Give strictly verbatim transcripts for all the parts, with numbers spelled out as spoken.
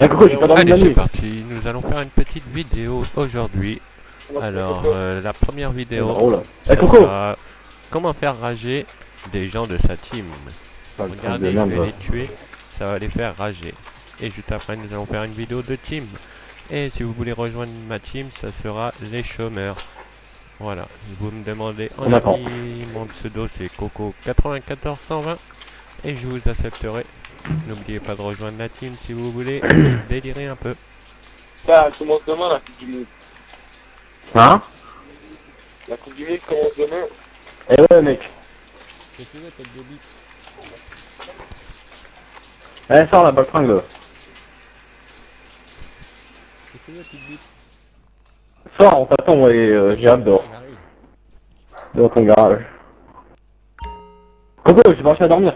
Ah, Coco, j'ai pas dormi de Allez, la c'est nuit. parti. Nous allons faire une petite vidéo aujourd'hui. Alors, euh, la première C'est vidéo, drôle. ça Eh, Coco. sera comment faire rager des gens de sa team. Ah, le truc de Regardez, je merde, vais va. les tuer, ça va les faire rager. Et juste après, nous allons faire une vidéo de team. Et si vous voulez rejoindre ma team, ça sera les chômeurs. Voilà, vous me demandez en On attend. ami, mon pseudo c'est Coco quatre-vingt-quatorze cent vingt et je vous accepterai. N'oubliez pas de rejoindre la team si vous voulez délirer un peu. Ça commence demain la Coupe du Monde. Hein? La Coupe du Monde commence demain. Eh ouais, mec. Qu'est-ce que tu veux, tête de bite? Eh, sors la baltringue là. Qu'est-ce que tu veux, petite bite? Sors, on t'attend, moi et euh, j'ai hâte dehors. J'arrive. Dans ton garage. Coco, j'ai pas réussi à dormir.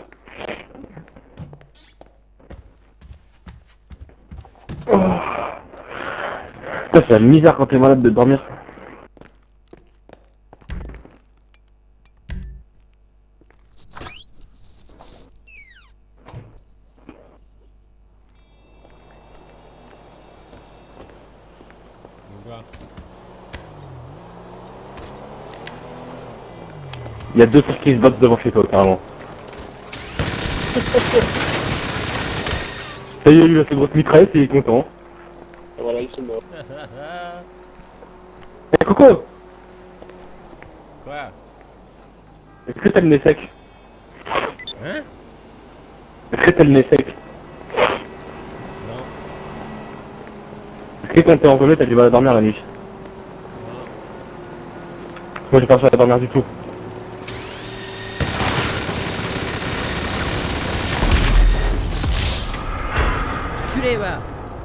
Oh. Putain, c'est la misère quand t'es malade de dormir. On voit. Il y a deux trucs qui se battent devant chez toi, carrément. Ça y est, il a fait grosse mitraillette et il est content. Et voilà, ils sont morts. Eh, Coco! Quoi? Est-ce que t'as le nez sec? Hein? Est-ce que t'as le nez sec? Non. Est-ce que quand t'es enrhumé, t'as du mal à dormir la nuit? Moi, j'ai pas réussi à dormir du tout. Culé, va!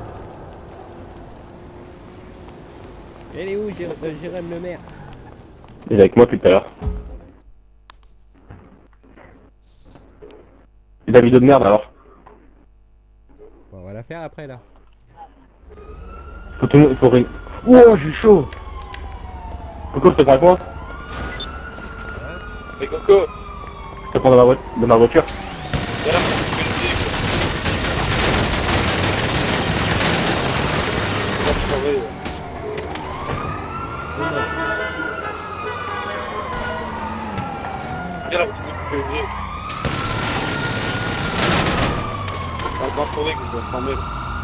Elle est où, Jérôme Le Maire? Il est avec moi depuis tout à l'heure. Il a vidéo de merde alors. Bon, on va la faire après là. Faut tout le monde. Faut rien. Oh, j'ai chaud! Coco, je te prends avec moi? Mais Coco, Je te prends dans ma, vo dans ma voiture? viens là pour te péter, quoi. On va se sauver, ouais. Viens là pour te péter. On va pas sauver que je dois s'enlever.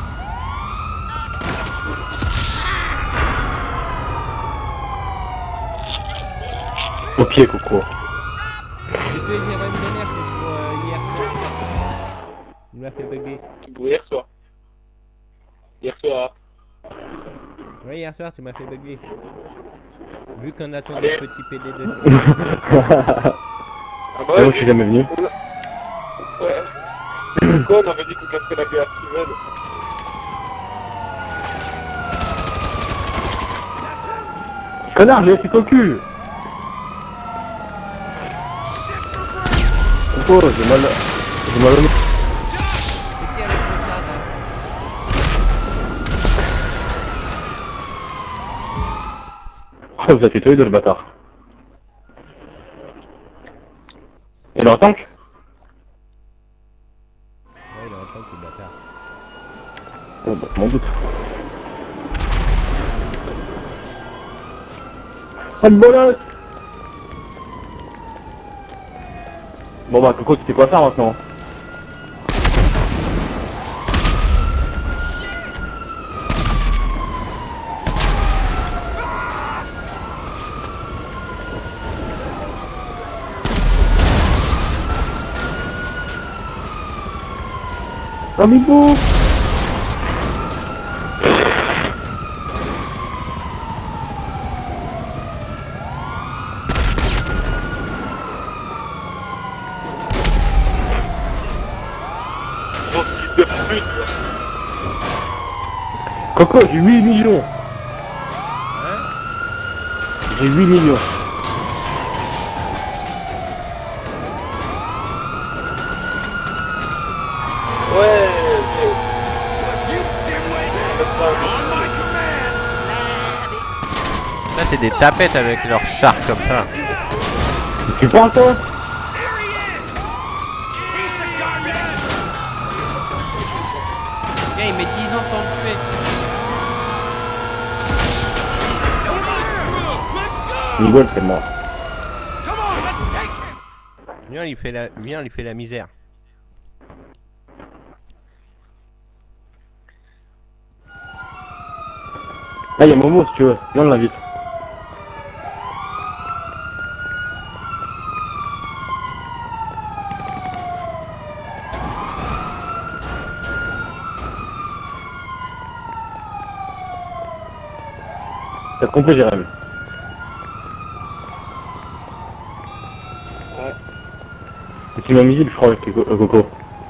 Au pied, Coco. J'ai tué Jérôme Le Maire pour euh, hier soir. Il m'a fait bugger. Hier soir. Hier soir. Ouais, hier soir tu m'as fait bugger. Vu qu'on a ton Allez. petit P D deux. Ah bah Ah, ouais, moi, je suis jamais venu. ouais. Pourquoi on avait dit qu'on casserait la gueule à Steven? Connard, j'ai laissé ton cul! Coco, j'ai mal. J'ai mal au nez. C'est qui avec le chat là? Oh, vous avez fait tous les deux le bâtard. Il est en tank? Ouais, il est en train de bâtard. Oh, bah, je m'en doute. Ah, le bolos! Bon bah Coco, tu sais quoi faire maintenant? Amigo! Gros fils de pute, quoi. Coco, j'ai huit millions! Hein? J'ai huit millions! Ouais, Là c'est des tapettes avec leurs chars comme ça. Tu parles toi? Viens, il met dix ans pour me tuer. Miguel, c'est mort. Viens, il fait la, viens, il fait la misère. Ah, il y a Momo si tu veux. Viens, on l'invite. T'as compris, Jérémy? Ouais. C'est une invisible, je crois, avec Coco. Coco.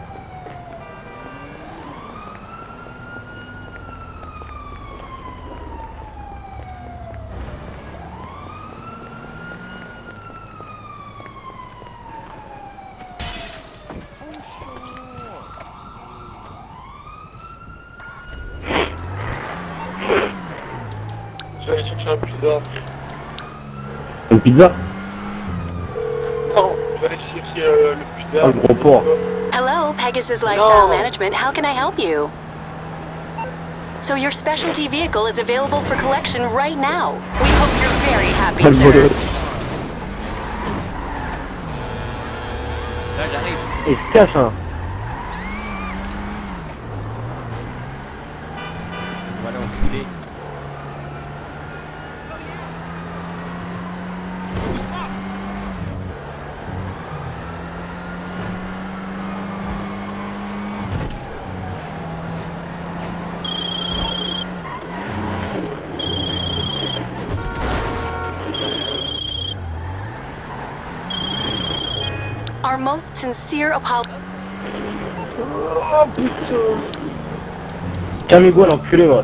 Je vais aller chercher un pizza. Une pizza? Non, je vais aller chercher euh, le pizza. Ah, le gros porc. Hello, Pegasus Lifestyle No. Management. How can I help you? So your specialty vehicle is available for collection right now. We hope you're very happy, Ah, le sir. voleur. Là, j'arrive. Il se cache, hein. Voilà, enculé. Our most sincere apologies. Oh putain. Tiens, Miguel, l'enculé, moi.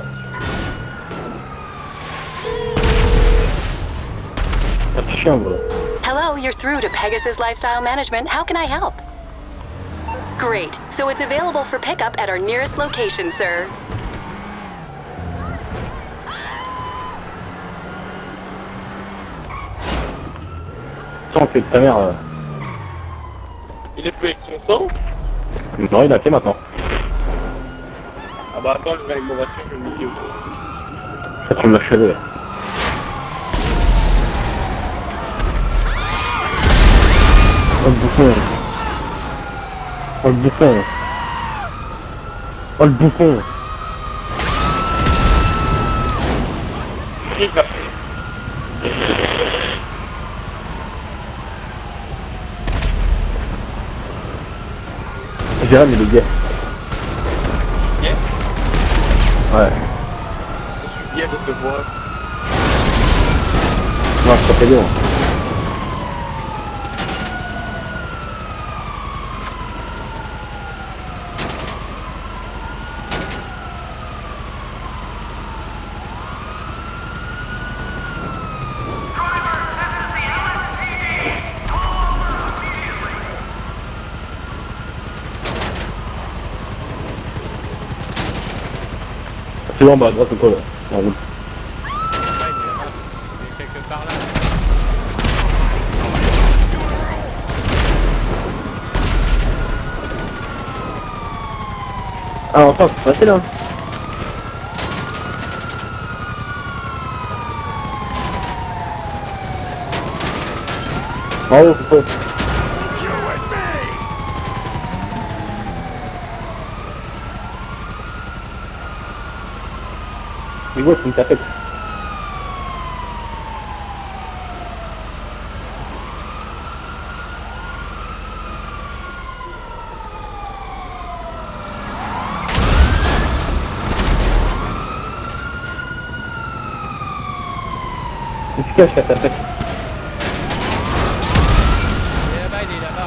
Ah, tu chien, voilà. Hello, you're through to Pegasus Lifestyle Management. How can I help? Great. So it's available for pickup at our nearest location, sir. Sans que ta mère. Euh... Il est plus avec son sang. Non, il a fait maintenant. Ah bah attends, je vais avec ma voiture, je vais me niquer. Je vais prendre la chevet. Oh le bouffon. Oh le bouffon. Oh le bouffon. Qui l'a fait? Jérém, il est gay. Gay? Ouais. Je suis gay de te voir. Non, je t'appelle moi. C'est bon, bah à droite ou quoi là? En route. Ouais, il est là-bas. Il est quelque part là. Ah, enfin, c'est passé là. En haut, c'est pas. Mais ouais, c'est une tapette. Il se cache la tapette. Il est là-bas, il est là-bas.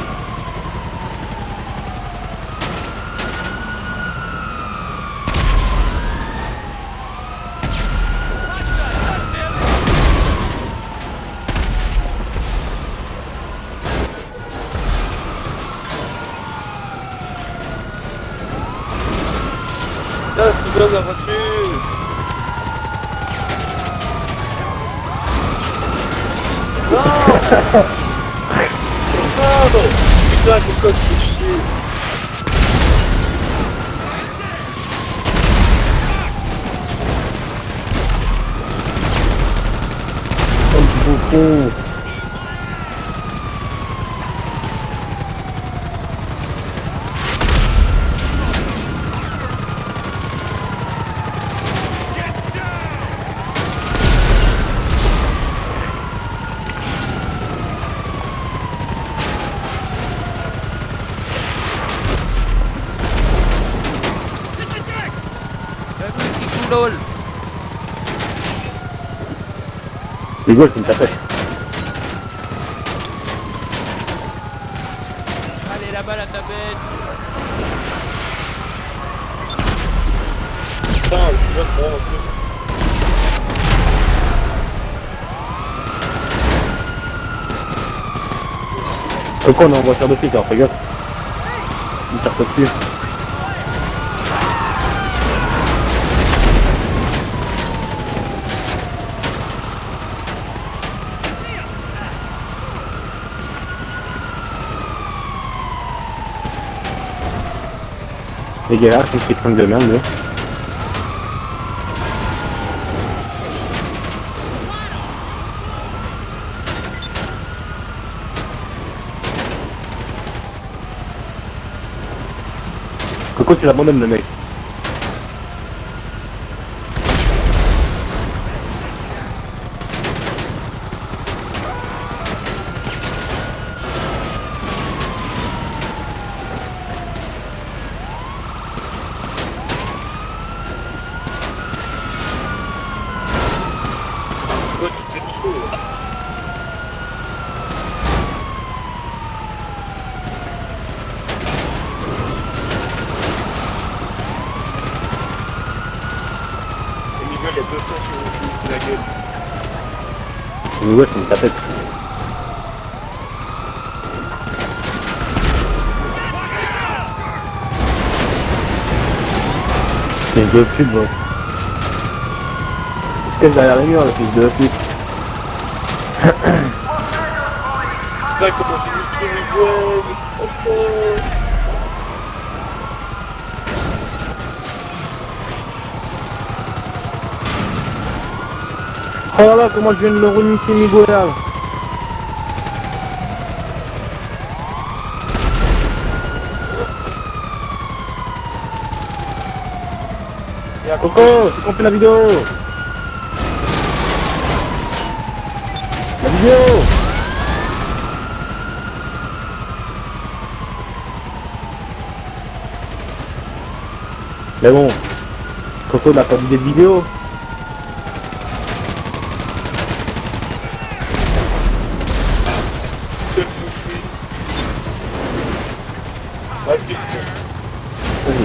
Putain, c'est bien la voiture. Non. Pardon. Putain, pourquoi tu fais chier? con. Lol. Rigole, c'est une tapette. Allez là-bas la tablette. Putain, je vais prendre un peu. Coco, on est en voiture de flic, alors fais gaffe. Il tire dessus. Les gars, c'est une petite de merde, là. Coco, tu l'abandonnes, le mec. Toi, tu fais chaud. Et Miguel, il y a deux fois sur la gueule. Mais ouais, c'est une tapette. C'est une deux pub, ouais. Il se cache derrière les murs, le fils de pute. Putain, comment j'ai mis sur Miguel. Oh, oh. Oh là là, comment je viens de le reniquer, Miguel. Et à Coco, c'est qu'on fait la vidéo. La vidéo. Mais bon, Coco n'a pas d'idée de vidéo. Vas-y. Vas-y.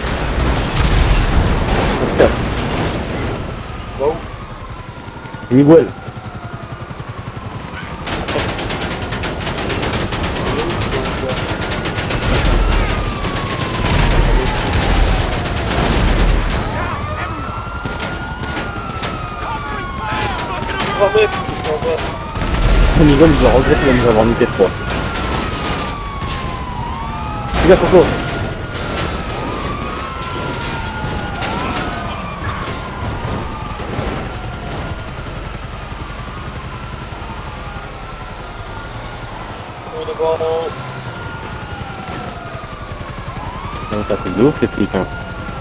On se casse. Va où? Miguel. trois mètres, je t'en vais. Miguel, il doit regretter de nous avoir niqué trois. Fais gaffe, Coco. On est d'abord en haut. Non, ça fait de ouf, les flics, hein.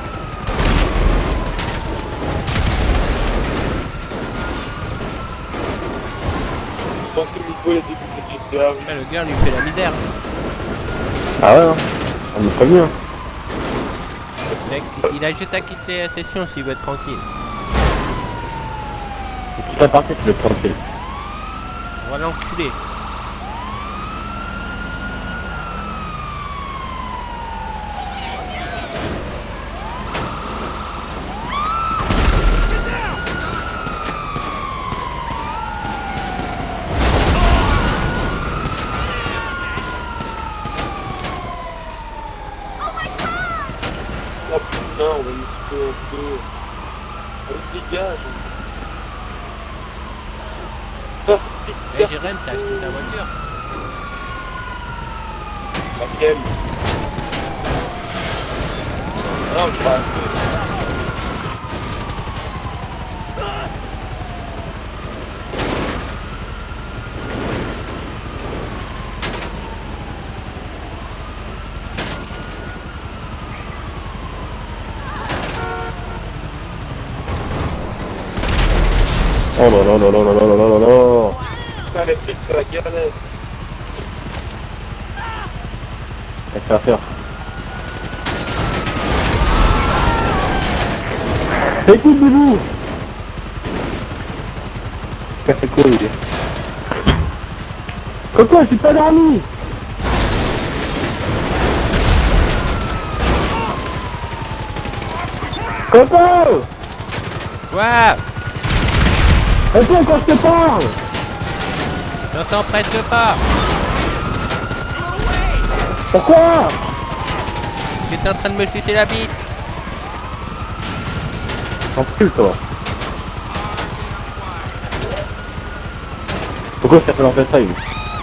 Je pense que Miguel a débuté de G T A, oui. Ah, le gars lui fait la misère. Ah ouais, hein. On me prévenu, hein. Mec, il a juste à quitter la session s'il veut être tranquille. C'est toute la partie, tu le tranquille. On va l'enculer. Oh putain, on va nous couper un peu. On se dégage. Ah, Eh putain. Jérém, t'as acheté ta voiture. Laquelle? Non, je pas. Oh là là là là là là là là là. Putain, les flics sur la galette. Elle fait affaire. Écoute, Boubou. Casse quoi, il est. Coco, je suis pas dormi. Coco. Quoi? Réponds quand je te parle. J'entends presque pas. Pourquoi? J'étais en train de me sucer la bite. T'en prie, toi. Pourquoi ça fait en fait ça, il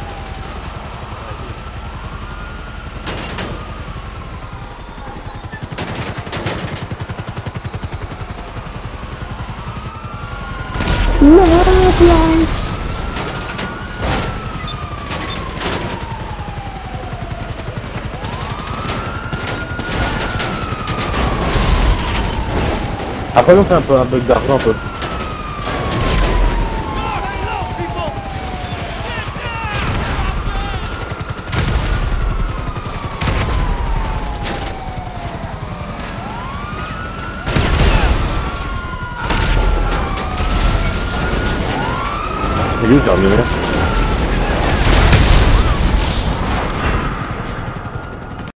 Après, on fait un peu un bug d'argent, un peu. Et lui, j'ai remis,